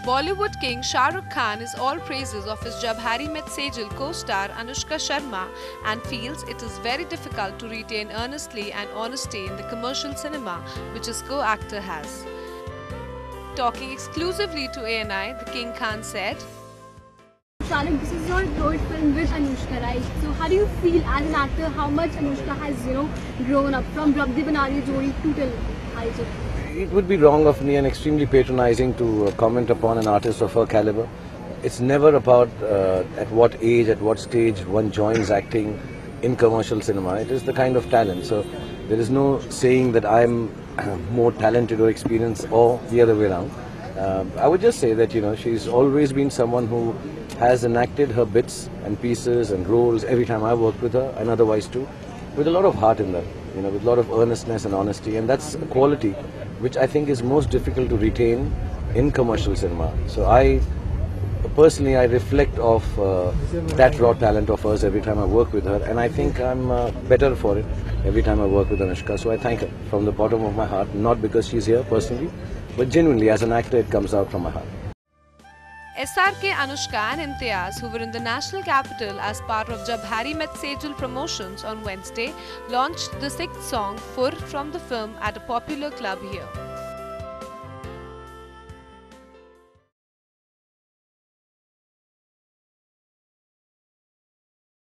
Bollywood king Shah Rukh Khan is all praises of his Jab Harry Met Sejal co-star Anushka Sharma and feels it is very difficult to retain earnestly and honesty in the commercial cinema which his co-actor has. Talking exclusively to ANI, the King Khan said, Shahrukh, this is your third film with Anushka, right? So how do you feel as an actor, how much Anushka has, grown up from Rab Di Banali Jodi to till Aisha? It would be wrong of me and extremely patronizing to comment upon an artist of her caliber. It's never about at what age, at what stage one joins acting in commercial cinema. It is the kind of talent. So there is no saying that I'm more talented or experienced or the other way around. I would just say that she's always been someone who has enacted her bits and pieces and roles every time I worked with her and otherwise too, with a lot of heart in them, with a lot of earnestness and honesty, and that's a quality which I think is most difficult to retain in commercial cinema. So I personally reflect off that raw talent of hers every time I work with her, and I think I'm better for it every time I work with Anushka. So I thank her from the bottom of my heart, not because she's here personally, but genuinely as an actor it comes out from my heart. SRK, Anushka and Imtiaz, who were in the national capital as part of Jab Harry Met Sejal promotions on Wednesday, launched the sixth song, Fur, from the film at a popular club here.